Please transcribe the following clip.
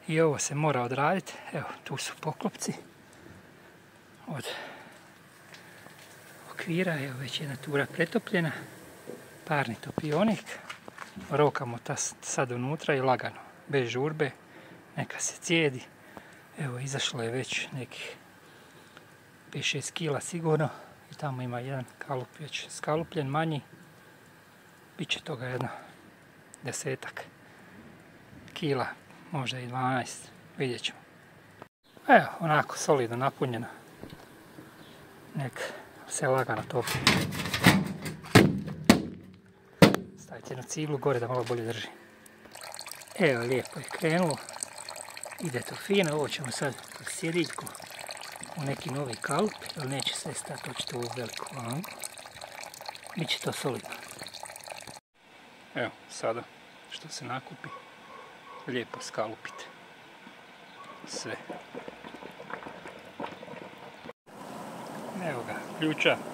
I ovo se mora odraditi. Evo, tu su poklopci od okvira. Evo, već jedna tura pretopljena. Parni topionik. Rokamo sad unutra i lagano. Bez žurbe. Neka se cijedi. Evo, izašlo je već nekih 5-6 kila sigurno. I tamo ima jedan kalup već skalupljen, manji. Biće toga jedno 10-ak kila, možda i 12, vidjet ćemo. Evo, onako solidno napunjeno. Nek se lagano topi. Stavite jednu ciglu gore da malo bolje drži. Evo, lijepo je krenulo. Ide to fino, ovo ćemo sad kroz sjediljku u neki novi kalup, jer neće sve stati očito u veliku vangu. Biće to solidno. Evo, sada što se nakupi, lijepo skalupite sve. Evo ga, ključa.